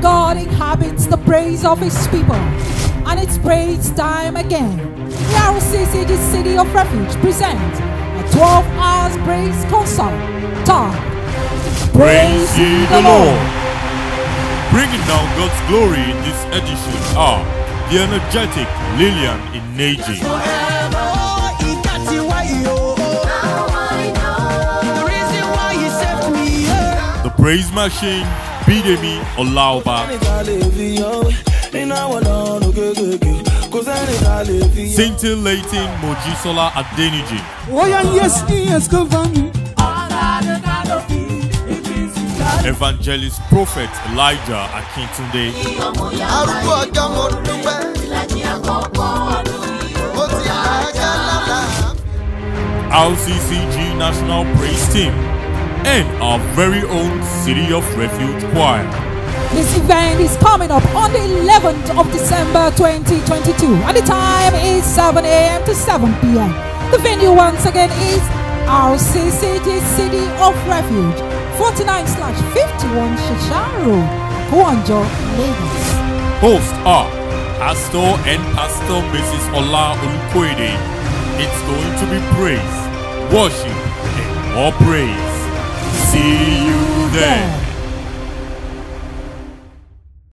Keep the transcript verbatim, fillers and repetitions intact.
God inhabits the praise of his people, and it's praise time again. The R C C G City of Refuge presents a twelve hours praise concert. Top Praise ye the Lord. Bringing down God's glory in this edition are the energetic Lillian Ineji, the praise machine Bidemi Olaoba, scintillating Mojisola Adeniji, Evangelist Prophet Elijah Akintunde, R C C G National Praise Team, and our very own City of Refuge Choir. This event is coming up on the eleventh of December twenty twenty-two, and the time is seven A M to seven P M The venue once again is R C C G City of Refuge, forty-nine slash fifty-one Shisha Road, Kuanjo, Lagos. Hosts are Pastor and Pastor Missus Ola Olukoide. It's going to be praise, worship, and more praise. See you there.